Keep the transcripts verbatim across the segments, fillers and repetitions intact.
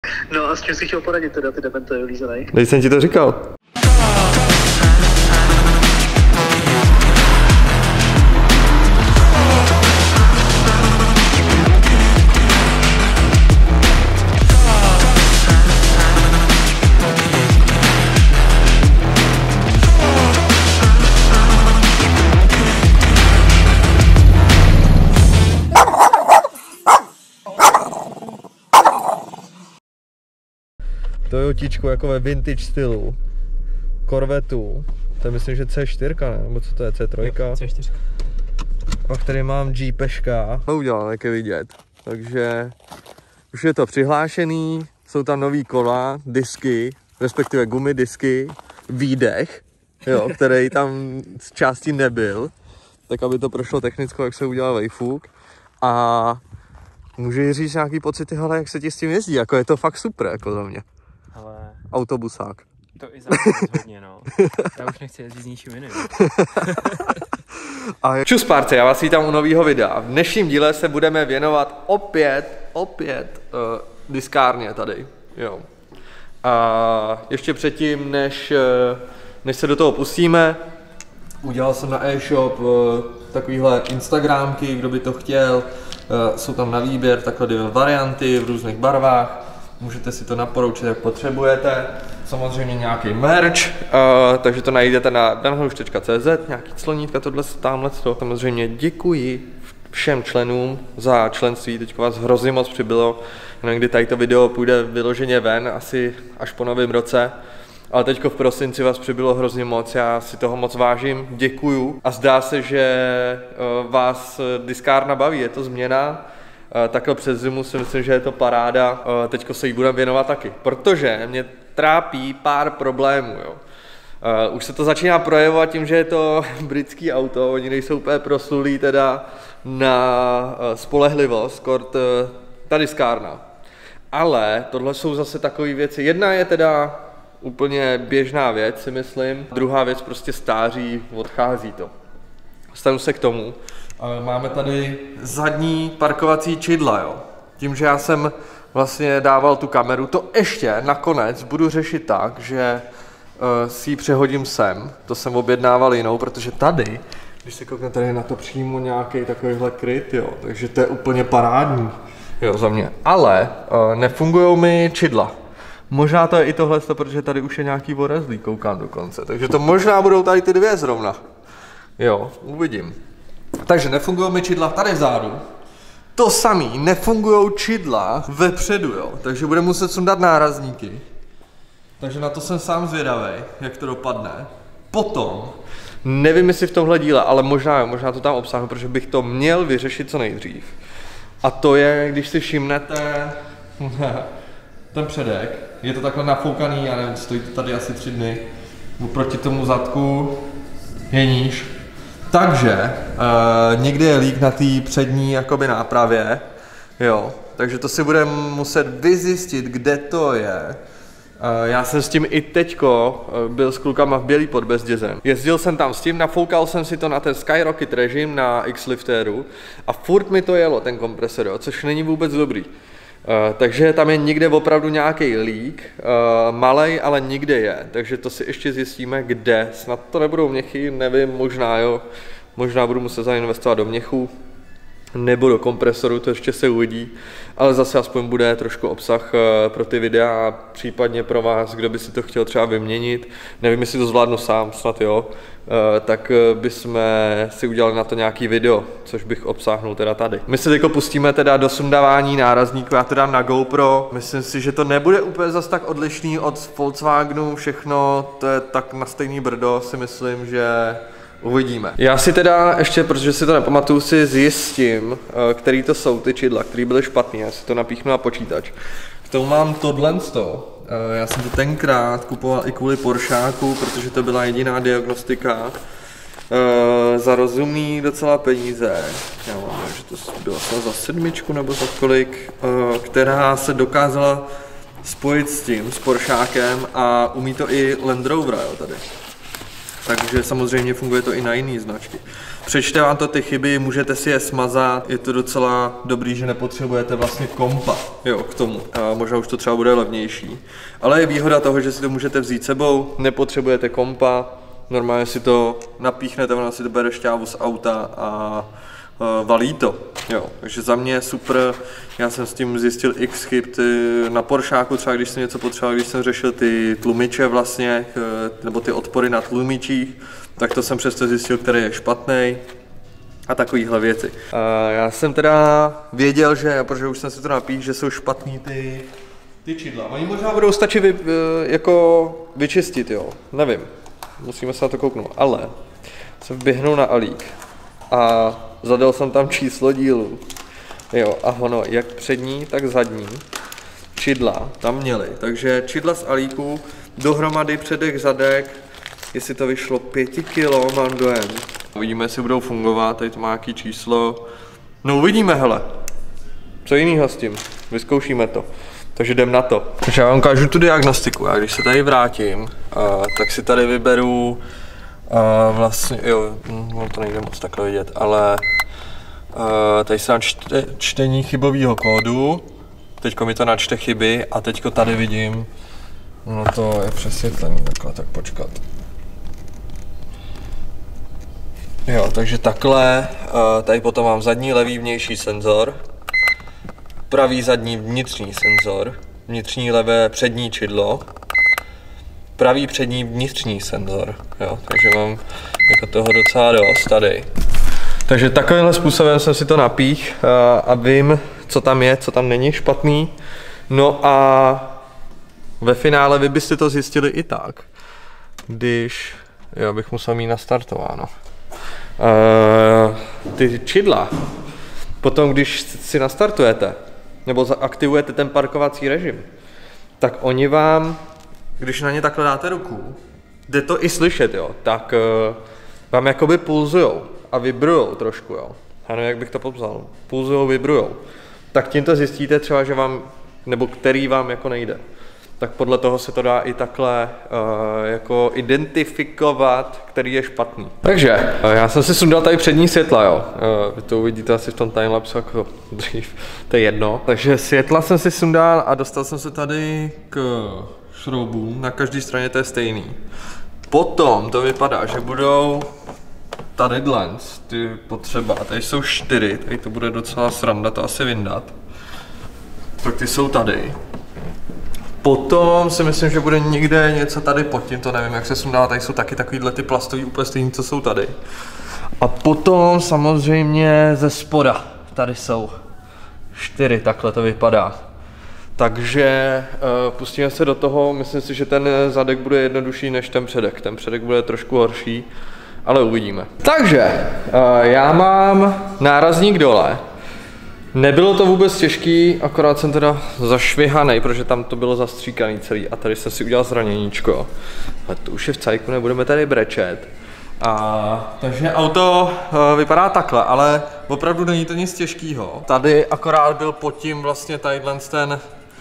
No a s čím jsi chtěl poradit teda ty demente vylízenej? Teď jsem ti to říkal. Toyotičko jako ve vintage stylu. Corvettu. To je myslím, že C čtyři, ne? Nebo co to je? C tři? C čtyři. Pak tady mám Jeepeška. To udělám, jak je vidět. Takže už je to přihlášený. Jsou tam nový kola, disky, respektive gumy, disky, výdech, jo, který tam z části nebyl. Tak aby to prošlo technickou, jak se udělal vejfuk. A můžeš říct nějaký pocity, hele, jak se ti s tím jezdí, jako je to fakt super, jako za mě. Ale... Autobusák. To i za mě rozhodně, no. Já už nechci jezdit s ničím jiným. A čus párce, já vás vítám u nového videa. V dnešním díle se budeme věnovat opět, opět uh, diskárně tady, jo. A ještě předtím, než, uh, než se do toho pustíme, udělal jsem na e-shop uh, takovýhle instagramky, kdo by to chtěl. Uh, jsou tam na výběr takhle dvě varianty v různých barvách. Můžete si to naporoučit, jak potřebujete. Samozřejmě nějaký merch, uh, takže to najdete na danhoruš tečka cé zet, nějaký clonítka, tohle, tamhle to. Samozřejmě děkuji všem členům za členství, teď vás hrozně moc přibylo. Kdy tady to video půjde vyloženě ven, asi až po novém roce. Ale teďko v prosinci vás přibylo hrozně moc, já si toho moc vážím, děkuju. A zdá se, že uh, vás diskárna baví, je to změna. Takhle přes zimu si myslím, že je to paráda. Teďko se jí budeme věnovat taky, protože mě trápí pár problémů. Jo. Už se to začíná projevovat tím, že je to britský auto, oni nejsou úplně proslulí teda na spolehlivost, kort ta diskárna. Ale tohle jsou zase takové věci. Jedna je teda úplně běžná věc, si myslím. Druhá věc prostě stáří, odchází to. Stanu se k tomu. Máme tady zadní parkovací čidla, jo. Tím, že já jsem vlastně dával tu kameru, to ještě nakonec budu řešit tak, že uh, si ji přehodím sem. To jsem objednával jinou, protože tady, když se kouknete tady na to přímo nějaký takovýhle kryt, jo, takže to je úplně parádní, jo, za mě. Ale uh, nefungují mi čidla. Možná to je i tohle, protože tady už je nějaký orezlý, koukám dokonce. Takže to možná budou tady ty dvě zrovna. Jo, uvidím. Takže nefungují mi čidla tady vzadu. To samý, nefungují čidla vepředu, jo. Takže budeme muset sundat nárazníky. Takže na to jsem sám zvědavý, jak to dopadne. Potom, nevím jestli v tomhle díle, ale možná, možná to tam obsáhnu, protože bych to měl vyřešit co nejdřív. A to je, když si všimnete ten předek, je to takhle nafoukaný, já nevím, stojí to tady asi tři dny. Oproti tomu zadku je níž. Takže uh, někde je lík na té přední jakoby nápravě, jo, takže to si budeme muset vyzjistit, kde to je. Uh, já jsem s tím i teďko uh, byl s klukama v Bělý pod Bezdězem. Jezdil jsem tam s tím, nafoukal jsem si to na ten Skyrocket režim na X-Lifteru a furt mi to jelo, ten kompresor, jo, což není vůbec dobrý. Uh, takže tam je někde opravdu nějaký lík, uh, malej, ale někde je, takže to si ještě zjistíme, kde. Snad to nebudou měchy, nevím, možná jo, možná budu muset zainvestovat do měchů, nebo do kompresoru, to ještě se uvidí, ale zase aspoň bude trošku obsah uh, pro ty videa a případně pro vás, kdo by si to chtěl třeba vyměnit, nevím, jestli to zvládnu sám, snad jo, uh, tak uh, bychom si udělali na to nějaký video, což bych obsáhnul teda tady. My se teďko pustíme teda do sundávání nárazníku, já to dám na GoPro, myslím si, že to nebude úplně zas tak odlišný od Volkswagenu, všechno, to je tak na stejný brdo, si myslím, že uvidíme. Já si teda ještě, protože si to nepamatuju, si zjistím, který to jsou ty čidla, které byly špatný. Já si to napíchnu na počítač. K tomu mám tohle sto. Já jsem to tenkrát kupoval i kvůli Poršáku, protože to byla jediná diagnostika. Za rozumný docela peníze. Já mám, že to bylo za sedmičku nebo za kolik, která se dokázala spojit s tím, s Poršákem a umí to i Land Rover, jo, tady. Takže samozřejmě funguje to i na jiné značky. Přečte vám to ty chyby, můžete si je smazat, je to docela dobrý, že nepotřebujete vlastně kompa, jo, k tomu. A možná už to třeba bude levnější. Ale je výhoda toho, že si to můžete vzít sebou, nepotřebujete kompa, normálně si to napíchnete, ono si to bere šťávu z auta a uh, valí to, jo. Takže za mě je super, já jsem s tím zjistil x chyb, ty, na Poršáku třeba, když jsem něco potřeboval, když jsem řešil ty tlumiče vlastně, nebo ty odpory na tlumičích, tak to jsem přesto zjistil, který je špatný a takovýhle věci. Uh, já jsem teda věděl, že, protože už jsem si to napíš, že jsou špatný ty, ty čidla. Oni možná budou stačit vy, jako vyčistit, jo, nevím. Musíme se na to kouknout, ale jsem vběhnul na Alík a zadal jsem tam číslo dílu. Jo, a ono, jak přední, tak zadní čidla tam měli. Takže čidla z Alíku, dohromady předek, zadek, jestli to vyšlo pět kilo, mám dojem. Uvidíme, jestli budou fungovat, tady to má nějaký číslo. No uvidíme, hele. Co jinýho s tím? Vyzkoušíme to. Takže jdem na to. Takže já vám ukážu tu diagnostiku. Já když se tady vrátím, uh, tak si tady vyberu uh, vlastně, jo, no to nejde moc takhle vidět, ale uh, tady se načte čtení chybového kódu. Teďko mi to načte chyby a teďko tady vidím, no to je přesvětlený takhle, tak počkat. Jo, takže takhle, uh, tady potom mám zadní levý vnější senzor, pravý zadní vnitřní senzor, vnitřní levé přední čidlo, pravý přední vnitřní senzor, jo, takže mám jako toho docela dost tady. Takže takovýmhle způsobem jsem si to napích uh, a vím, co tam je, co tam není špatný. No a ve finále vy byste to zjistili i tak, když, já bych musel mít nastartováno. Uh, ty čidla, potom když si nastartujete, nebo zaaktivujete ten parkovací režim, tak oni vám, když na ně takhle dáte ruku, jde to i slyšet, jo, tak uh, vám jakoby pulzujou a vibrujou trošku, jo. Ano, jak bych to popsal, pulzujou, vibrujou. Tak tímto zjistíte třeba, že vám, nebo který vám jako nejde. Tak podle toho se to dá i takhle uh, jako identifikovat, který je špatný. Takže, uh, já jsem si sundal tady přední světla, jo. Uh, vy to uvidíte asi v tom timelapsu jako dřív, to je jedno. Takže světla jsem si sundal a dostal jsem se tady k šroubům, na každé straně to je stejný. Potom to vypadá, že budou tady dlens, ty potřeba, tady jsou čtyři, tady to bude docela sranda to asi vyndat. Tak ty jsou tady. Potom si myslím, že bude někde něco tady pod tím, to nevím, jak se sundá, tady jsou taky takovýhle ty plastový úplně stejný, co jsou tady. A potom samozřejmě ze spoda, tady jsou čtyři, takhle to vypadá. Takže uh, pustíme se do toho, myslím si, že ten zadek bude jednodušší než ten předek, ten předek bude trošku horší, ale uvidíme. Takže, uh, já mám nárazník dole. Nebylo to vůbec těžký, akorát jsem teda zašvihanej, protože tam to bylo zastříkaný celý a tady jsem si udělal zraněníčko. Ale to už je v cajku, nebudeme tady brečet. A, takže auto uh, vypadá takhle, ale opravdu není to nic těžkýho. Tady akorát byl pod tím vlastně tadyhle ten, uh,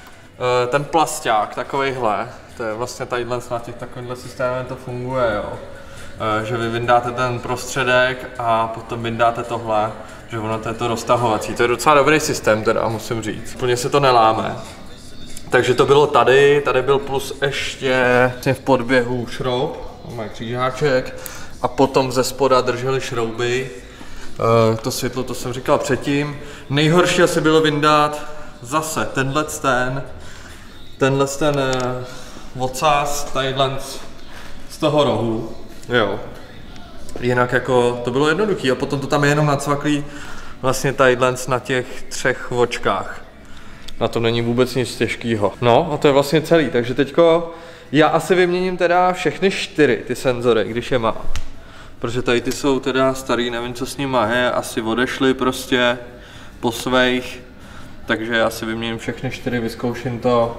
ten plasťák, takovejhle. To je vlastně tadyhle na těch takovýchhle systémech to funguje, jo. Uh, že vy vyndáte ten prostředek a potom vyndáte tohle. Že ono to je to roztahovací, to je docela dobrý systém teda, musím říct. Úplně se to neláme. Takže to bylo tady, tady byl plus ještě v podběhu šroub, máme křížáček a potom ze spoda drželi šrouby. E, to světlo, to jsem říkal předtím. Nejhorší asi bylo vyndat zase tenhle ten, tenhle ten uh, ocas, tadyhle z toho rohu, jo. Jinak jako to bylo jednoduché a potom to tam je jenom nacvaklý vlastně tadyhle na těch třech vočkách. Na tom není vůbec nic těžkého. No a to je vlastně celý, takže teďko já asi vyměním teda všechny čtyři ty senzory, když je mám. Protože tady ty jsou teda starý, nevím co s nima je, asi odešly prostě po svých. Takže já si vyměním všechny čtyři, vyzkouším to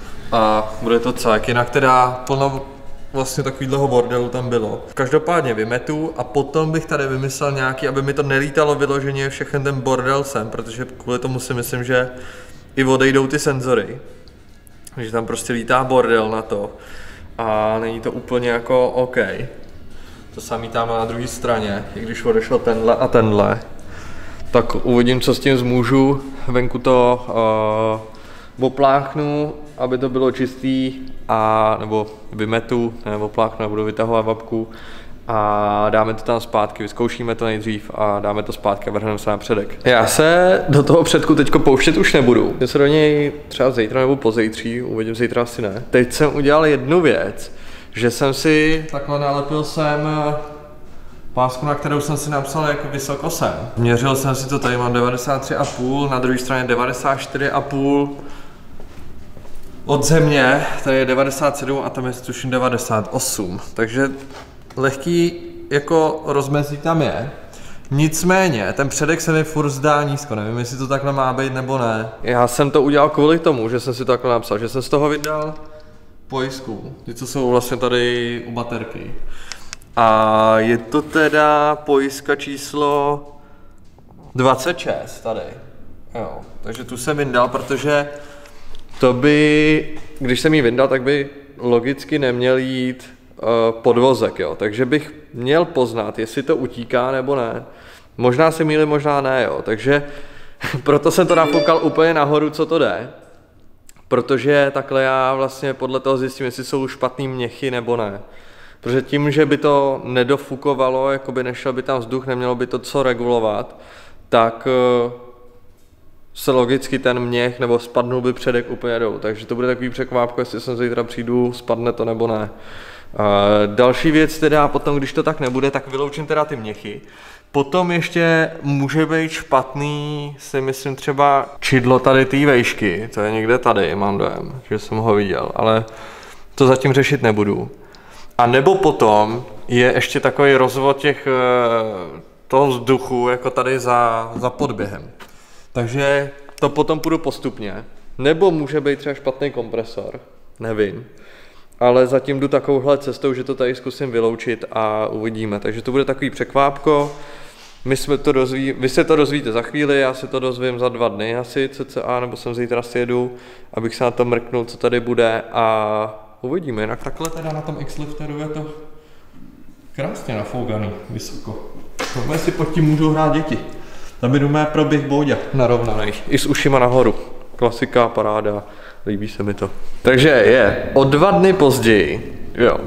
a bude to cák. Jinak teda plno vlastně takovýhleho bordelu tam bylo. Každopádně vymetu a potom bych tady vymyslel nějaký, aby mi to nelítalo vyloženě všechen ten bordel sem, protože kvůli tomu si myslím, že i odejdou ty senzory. Takže tam prostě lítá bordel na to a není to úplně jako OK. To samý tam na druhé straně, i když odešel tenhle a tenhle. Tak uvidím, co s tím zmůžu. Venku to uh, opláchnu, aby to bylo čistý, a, nebo vymetu, nebo opláchnu a budu vytahovat vapku. A dáme to tam zpátky, vyzkoušíme to nejdřív a dáme to zpátky a vrhneme se na předek. Já se do toho předku teďko pouštět už nebudu. Já se do něj třeba zítra nebo pozítří, uvidím, zítra asi ne. Teď jsem udělal jednu věc, že jsem si takhle nalepil jsem pásku, na kterou jsem si napsal, jak vysoko jsem. Měřil jsem si to, tady mám devadesát tři a půl, na druhé straně devadesát čtyři a půl. Od země, tady je devadesát sedm a tam je tuším devadesát osm, takže lehký jako rozmezí tam je. Nicméně, ten předek se mi furt zdá nízko, nevím, jestli to takhle má být nebo ne. Já jsem to udělal kvůli tomu, že jsem si to takhle napsal, že jsem z toho vydal pojistku, ty co jsou vlastně tady u baterky. A je to teda pojistka číslo dvacet šest tady. Jo, takže tu jsem vyndal, protože to by, když jsem ji vyndal, tak by logicky neměl jít uh, podvozek, jo. Takže bych měl poznat, jestli to utíká nebo ne. Možná se mýlím, možná ne, jo. Takže proto jsem to nafoukal úplně nahoru, co to jde. Protože takhle já vlastně podle toho zjistím, jestli jsou špatný měchy nebo ne. Protože tím, že by to nedofukovalo, jakoby nešel by tam vzduch, nemělo by to co regulovat, tak uh, se logicky ten měch nebo spadnul by předek úplně dolů. Takže to bude takový překvápko, jestli jsem zítra přijdu, spadne to nebo ne. Uh, další věc teda, potom když to tak nebude, tak vyloučím teda ty měchy. Potom ještě může být špatný, si myslím třeba čidlo tady té vejšky, to je někde tady, mám dojem, že jsem ho viděl, ale to zatím řešit nebudu. A nebo potom je ještě takový rozvod těch, toho vzduchu, jako tady za, za podběhem. Takže to potom půjdu postupně. Nebo může být třeba špatný kompresor, nevím. Ale zatím jdu takovouhle cestou, že to tady zkusím vyloučit a uvidíme. Takže to bude takový překvápko. My jsme to dozví, vy se to dozvíte za chvíli, já se to dozvím za dva dny asi cca, nebo jsem zítra sjedu, abych se na to mrknul, co tady bude, a uvidíme. Jinak takhle teda na tom X-Lifteru je to krásně nafouganý, vysoko. Tohle si pod tím můžou hrát děti. Tam jdu mé proběh Bóďa narovnaný, i s ušima nahoru. Klasika, paráda, líbí se mi to. Takže je o dva dny později, jo.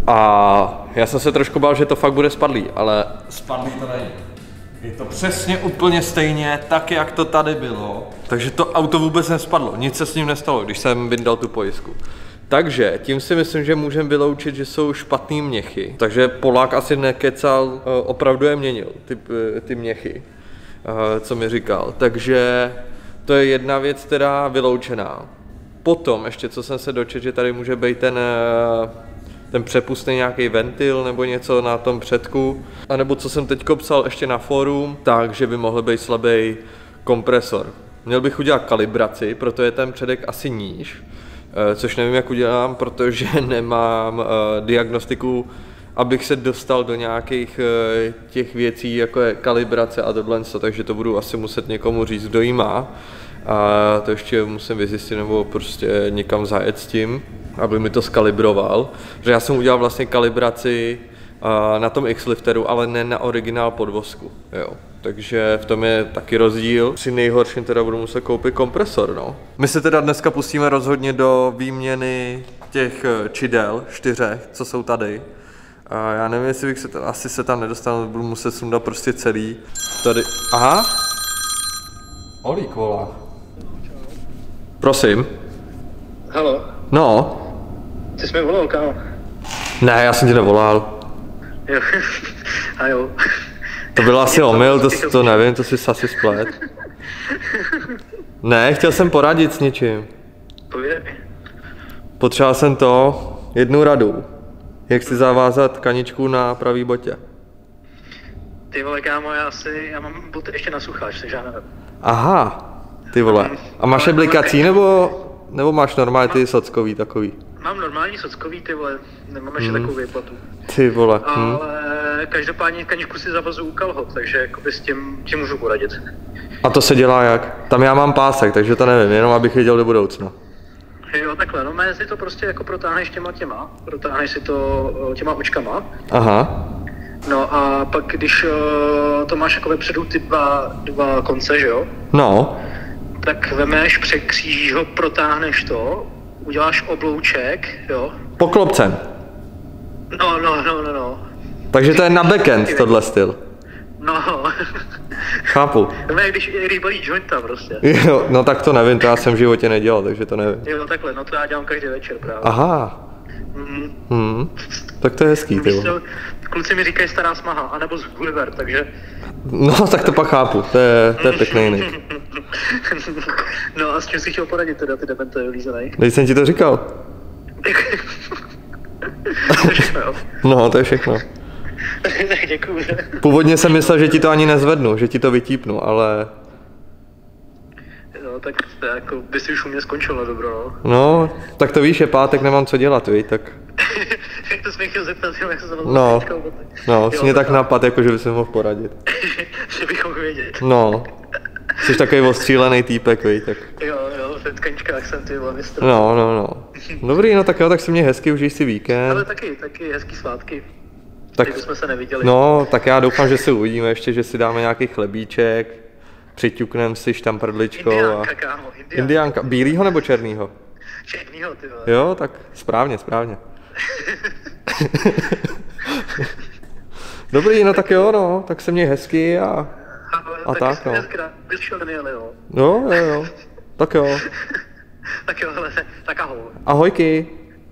A já jsem se trošku bál, že to fakt bude spadlý, ale spadlý to není. Je to přesně úplně stejně, tak jak to tady bylo. Takže to auto vůbec nespadlo, nic se s ním nestalo, když jsem vyndal tu pojistku. Takže tím si myslím, že můžeme vyloučit, že jsou špatný měchy. Takže Polák asi nekecal, opravdu je měnil, ty, ty měchy, co mi říkal. Takže to je jedna věc, která vyloučená. Potom ještě, co jsem se dočetl, že tady může být ten, ten přepustný nějaký ventil nebo něco na tom předku. A nebo co jsem teďko psal ještě na fórum, takže by mohl být slabý kompresor. Měl bych udělat kalibraci, proto je ten předek asi níž. Což nevím, jak udělám, protože nemám uh, diagnostiku, abych se dostal do nějakých uh, těch věcí, jako je kalibrace a tohle, takže to budu asi muset někomu říct, kdo jí má. A to ještě musím vyzjistit, nebo prostě někam zajet s tím, aby mi to skalibroval. Že já jsem udělal vlastně kalibraci uh, na tom X-Lifteru, ale ne na originál podvozku, jo. Takže v tom je taky rozdíl. Při nejhorším teda budu muset koupit kompresor, no. My se teda dneska pustíme rozhodně do výměny těch čidel, čtyřech, co jsou tady. A já nevím, jestli bych se tam, asi se tam nedostal, budu muset sundat prostě celý. Tady, aha. Olík volá. Prosím. Halo, No. ty jsi mi volal, kámo. Ne, já jsem tě nevolal. Jo, a jo. To byl asi omyl, to, to nevím, to si asi splet. Ne, chtěl jsem poradit s něčím. Povídej. Potřeboval jsem to, jednu radu. Jak si zavázat kaničku na pravý botě. Ty vole, kámo, já si, já mám boty ještě na sucháč, takže já nevím. Aha, ty vole. A máš aplikací nebo, nebo máš normálně ty sockový takový? Mám normální sockový, ty vole, nemám ještě Hmm. takovou výplatu. Ty vole. Hm. Ale každopádně kaničku si zavazu u kalhot, takže jakoby s tím ti můžu poradit. A to se dělá jak? Tam já mám pásek, takže to nevím, jenom abych věděl do budoucna. Jo, takhle, no mé si to prostě jako protáhneš těma těma, protáhneš si to těma očkama. Aha. No a pak když uh, to máš jako vepředu ty dva, dva konce, že jo? No. Tak vemeš, překřížíš ho, protáhneš to, uděláš oblouček, jo? Poklopcem. No, no, no, no, no. Takže to je na backend tohle styl. No. Chápu. Veme, když rýbalí jointa prostě. Jo, no tak to nevím, to já jsem v životě nedělal, takže to nevím. Jo, takhle, no to já dělám každý večer právě. Aha. Mm. Hmm. Tak to je hezký, ty vole. Kluci mi říkají stará smaha, anebo z Gulliver, takže... No, tak to pak chápu, to je, to je pěkný nick. No a s čím jsi chtěl poradit teda ty demente lízenej? Teď jsem ti to říkal. To je všechno, jo? No, to je všechno. Tak děkuju. Původně jsem myslel, že ti to ani nezvednu, že ti to vytípnu, ale... No tak to jako by si už u mě skončil na dobro, no. No, tak to víš, je pátek, nemám co dělat, víš, tak... To jsi mě chtěl zeptat, jak se zavolat No, svíčkou, no, jo, jsi mě tak tak napad, jako že bys mi mohl poradit. že bychom vědět. No, jsi takový ostřílený týpek, víš, tak... Jo, jo, v tkaňčkách jsem ty vole mistr. No, no, no. Dobrý, no tak jo, tak se mě hezky, užij si víkend. Ale taky, taky hezký svátky. Tak, Kdyby jsme se neviděli. no, tak já doufám, že se uvidíme ještě, že si dáme nějaký chlebíček, přiťukneme si štamprdličkou a... Indiánka, kámo, indiánka. Indiánka, bílýho nebo černýho? Černýho, ty vole. Jo, tak správně, správně. Dobrý, no tak jo, no, tak se měj hezky a... Ale A tak, no. Bys šel Daniele, jo. Jo, jo, jo, tak jo. Tak jo, hele, tak ahoj. Ahojky.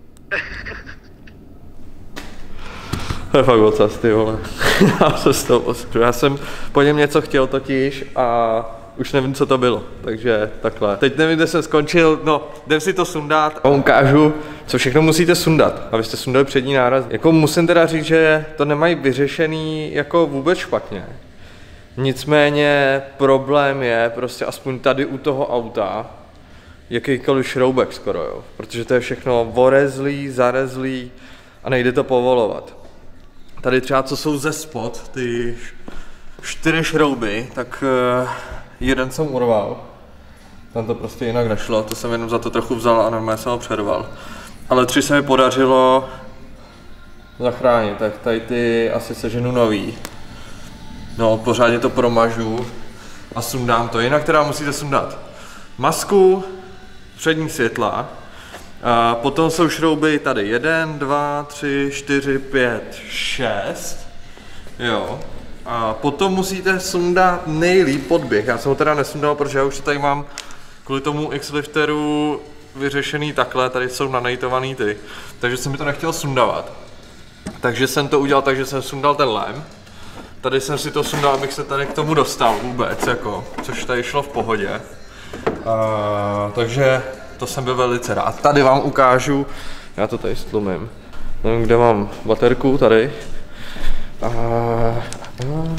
To je fakt ocas, ty vole. Já se z toho posru. Já jsem po něm něco chtěl totiž a už nevím, co to bylo, takže takhle. Teď nevím, kde jsem skončil, no, jdem si to sundat a ukážu, co všechno musíte sundat, abyste sundali přední náraz. Jako musím teda říct, že to nemají vyřešený jako vůbec špatně. Nicméně problém je prostě aspoň tady u toho auta, jakýkoliv šroubek skoro, jo, protože to je všechno vorezlý, zarezlý a nejde to povolovat. Tady třeba co jsou ze spod, ty čtyři šrouby, tak uh, jeden jsem urval. Tam to prostě jinak nešlo, to jsem jenom za to trochu vzal a normálně jsem ho přerval. Ale tři se mi podařilo zachránit, tak tady ty asi seženu nový. No, pořádně to promažu a sundám to, jinak teda musíte sundat masku, přední světla, a potom jsou šrouby tady jeden, dva, tři, čtyři, pět, šest, jo. A potom musíte sundat nejlíp podběh, já jsem ho teda nesundal, protože já už to tady mám kvůli tomu X-lifteru vyřešený takhle, tady jsou nanejtovaný ty, takže jsem mi to nechtěl sundavat. Takže jsem to udělal tak, že jsem sundal ten lém. Tady jsem si to sundal, abych se tady k tomu dostal vůbec, jako, což tady šlo v pohodě. Uh, takže to jsem byl velice rád. Tady vám ukážu, já to tady stlumím, nevím, kde mám baterku, tady. Uh, uh,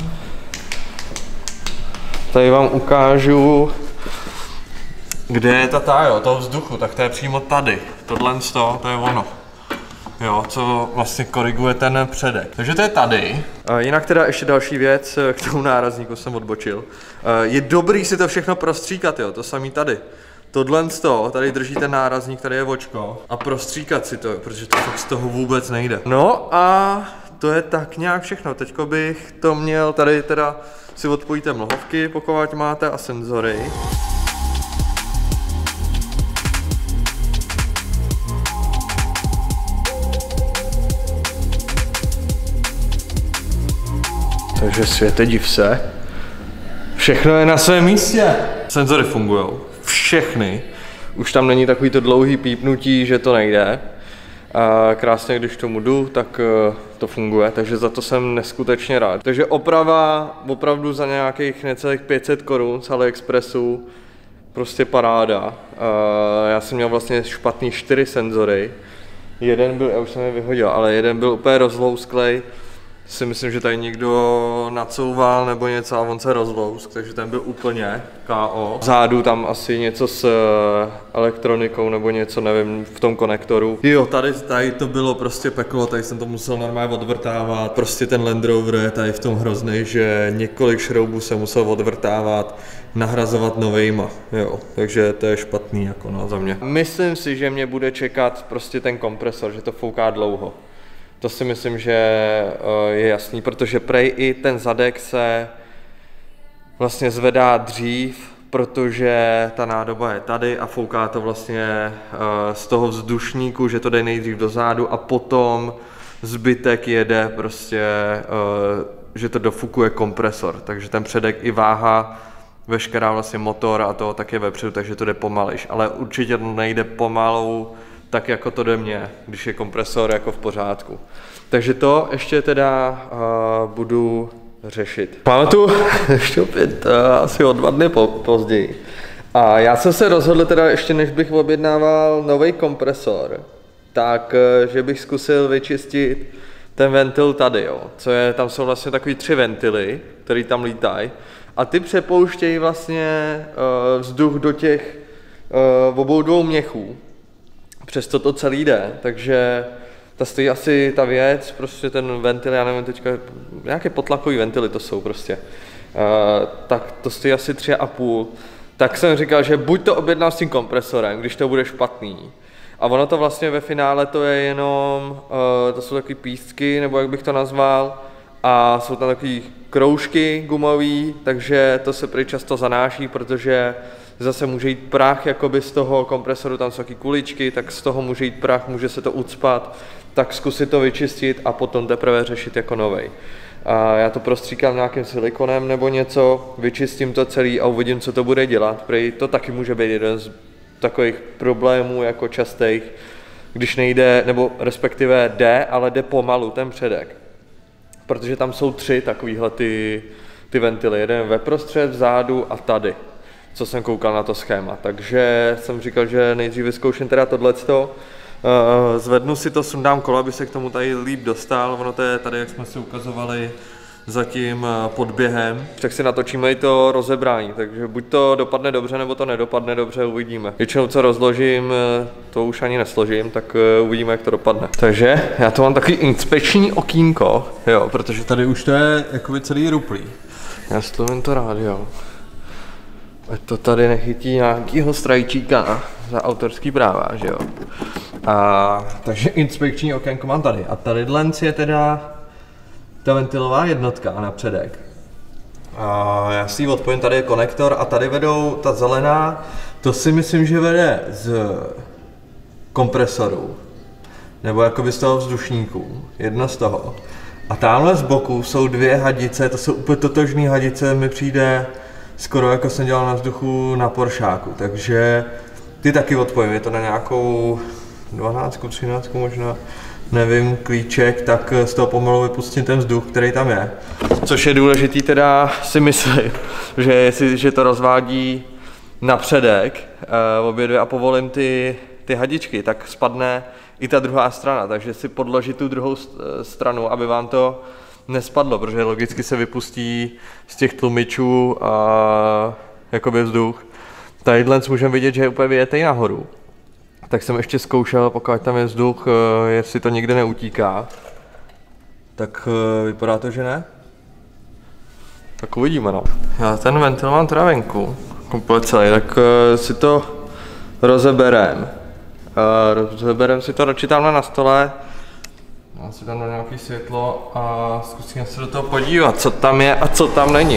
tady vám ukážu, kde je ta tájo, toho vzduchu, tak to je přímo tady. Tohle z toho, to je ono. Jo, co vlastně koriguje ten předek. Takže to je tady. Uh, jinak teda ještě další věc, k tomu nárazníku jsem odbočil. Uh, je dobrý si to všechno prostříkat, jo, to samý tady. Tohle z toho, tady drží ten nárazník, tady je očko. A prostříkat si to, protože to fakt z toho vůbec nejde. No a to je tak nějak všechno. Teďko bych to měl, tady teda si odpojíte mlhovky, pokud máte, a senzory. Takže světe, div se. Všechno je na svém místě. Senzory fungují. Všechny. Už tam není takový to dlouhý pípnutí, že to nejde. A krásně, když tomu jdu, tak to funguje, takže za to jsem neskutečně rád. Takže oprava opravdu za nějakých necelých pět set korun z AliExpressu, prostě paráda. A já jsem měl vlastně špatný čtyři senzory. Jeden byl, já už jsem je vyhodil, ale jeden byl úplně rozlousklej. Si myslím, že tady někdo nacouval nebo něco a on se rozlousk, takže ten byl úplně K O. Vzadu tam asi něco s elektronikou nebo něco, nevím, v tom konektoru. Jo, tady, tady to bylo prostě peklo, tady jsem to musel normálně odvrtávat. Prostě ten Land Rover je tady v tom hrozný, že několik šroubů se musel odvrtávat, nahrazovat novejma, jo, takže to je špatný jako no za mě. Myslím si, že mě bude čekat prostě ten kompresor, že to fouká dlouho. To si myslím, že je jasný, protože prej i ten zadek se vlastně zvedá dřív, protože ta nádoba je tady a fouká to vlastně z toho vzdušníku, že to jde nejdřív do zádu a potom zbytek jede prostě, že to dofukuje kompresor, takže ten předek i váha, veškerá vlastně motor a to tak je vepředu, takže to jde pomalejš, ale určitě to nejde pomalou tak jako to jde mně, když je kompresor jako v pořádku. Takže to ještě teda uh, budu řešit. Máme tu ještě opět uh, asi o dva dny po, později. A já jsem se rozhodl teda ještě než bych objednával nový kompresor, tak uh, že bych zkusil vyčistit ten ventil tady, jo. Co je, tam jsou vlastně takový tři ventily, které tam lítají a ty přepouštějí vlastně uh, vzduch do těch uh, obou dvou měchů. Přesto to celý jde, takže ta stojí asi ta věc, prostě ten ventil, já nevím teďka, nějaké potlakový ventily to jsou prostě, uh, tak to stojí asi tři a půl. Tak jsem říkal, že buď to objednám s tím kompresorem, když to bude špatný. A ono to vlastně ve finále to je jenom, uh, to jsou takový pístky, nebo jak bych to nazval, a jsou tam takový kroužky gumový, takže to se prý často zanáší, protože zase může jít prach jakoby z toho kompresoru, tam jsou taky kuličky, tak z toho může jít prach, může se to ucpat, tak zkusit to vyčistit a potom teprve řešit jako novej. A já to prostříkám nějakým silikonem nebo něco, vyčistím to celý a uvidím, co to bude dělat. Prej to taky může být jeden z takových problémů jako častých, když nejde, nebo respektive jde, ale jde pomalu ten předek. Protože tam jsou tři takovýhle ty, ty ventily, jeden veprostřed, vzadu a tady, co jsem koukal na to schéma. Takže jsem říkal, že nejdřív vyzkouším teda tohleto, uh, zvednu si to, sundám kolo, aby se k tomu tady líp dostal, ono to je tady, jak jsme si ukazovali, za tím podběhem, tak si natočíme i to rozebrání, takže buď to dopadne dobře, nebo to nedopadne dobře, uvidíme. Většinou co rozložím, to už ani nesložím, tak uvidíme, jak to dopadne. Takže já to mám takový inspekční okýnko, jo, protože tady už to je jakoby celý ruplý. Já slovím to rádio. Ať to tady nechytí nějakýho strajčíka za autorský práva, že jo. A, takže inspekční okénko mám tady. A tady je teda ta ventilová jednotka na předek. A já si ji odpojím, tady je konektor a tady vedou ta zelená, to si myslím, že vede z kompresoru, nebo jakoby z toho vzdušníku, jedna z toho. A tamhle z boku jsou dvě hadice, to jsou úplně totožné hadice, mi přijde skoro jako jsem dělal na vzduchu na Poršáku, takže ty taky odpojím, je to na nějakou dvanáctku, třináctku možná. Nevím, klíček, tak z toho pomalu vypustím ten vzduch, který tam je. Což je důležitý teda si myslím, že jestli že to rozvádí na předek, uh, obě dvě a povolím ty, ty hadičky, tak spadne i ta druhá strana, takže si podložit tu druhou stranu, aby vám to nespadlo, protože logicky se vypustí z těch tlumičů a jakoby vzduch. Tadyhle můžeme vidět, že je úplně vyjetej nahoru. Tak jsem ještě zkoušel, pokud tam je vzduch, jestli to nikde neutíká. Tak vypadá to, že ne? Tak uvidíme, no. Já ten ventil mám teda venku, komplet celý, tak si to rozeberem. Rozeberem si to radši tamhle na stole. Já si tam dám nějaké světlo a zkusím se do toho podívat, co tam je a co tam není.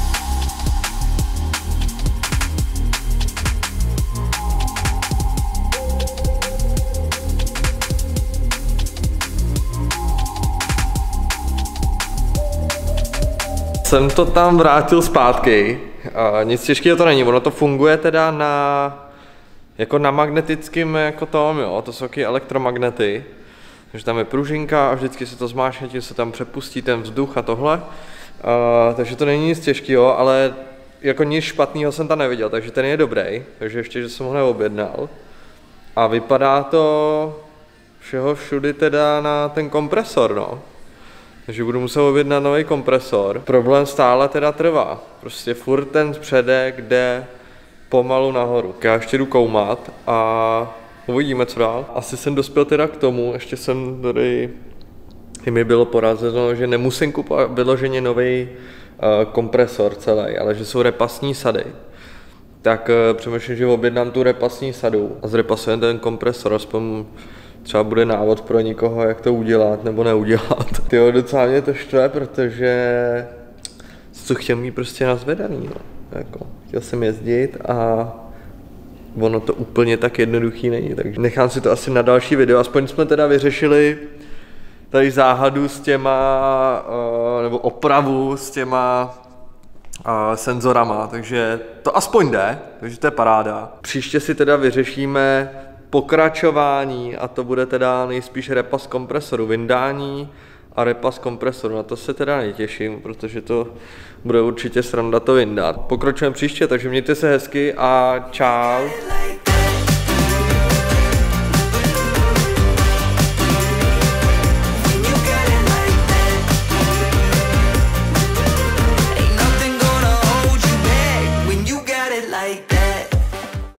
Jsem to tam vrátil zpátky, a nic těžkého to není, ono to funguje teda na, jako na magnetickém jako tom, jo, to jsou taky elektromagnety, takže tam je pružinka a vždycky se to zmáčkne, tím se tam přepustí ten vzduch a tohle, a, takže to není nic těžkého, ale jako nic špatného jsem tam neviděl, takže ten je dobrý, takže ještě, že jsem ho neobjednal a vypadá to všeho všudy teda na ten kompresor, no. Takže budu muset objednat nový kompresor. Problém stále teda trvá. Prostě furt ten předek jde pomalu nahoru. Já ještě jdu koumat a uvidíme, co dál. Asi jsem dospěl teda k tomu, ještě jsem tady, i mi bylo porazeno, že nemusím kupovat vyloženě nový uh, kompresor celý, ale že jsou repasní sady. Tak uh, přemýšlím, že objednám tu repasní sadu a zrepasujeme ten kompresor, aspoň třeba bude návod pro někoho, jak to udělat nebo neudělat. Tyjo, docela mě to štve, protože co chtěl mít prostě na zvedaný, no. Jako, chtěl jsem jezdit a ono to úplně tak jednoduchý není, takže nechám si to asi na další video. Aspoň jsme teda vyřešili tady záhadu s těma, nebo opravu s těma senzorama, takže to aspoň jde, takže to je paráda. Příště si teda vyřešíme pokračování a to bude teda nejspíš repas kompresoru, vyndání a repas kompresoru. Na to se teda netěším, protože to bude určitě sranda to vyndat. Pokračujeme příště, takže mějte se hezky a čau.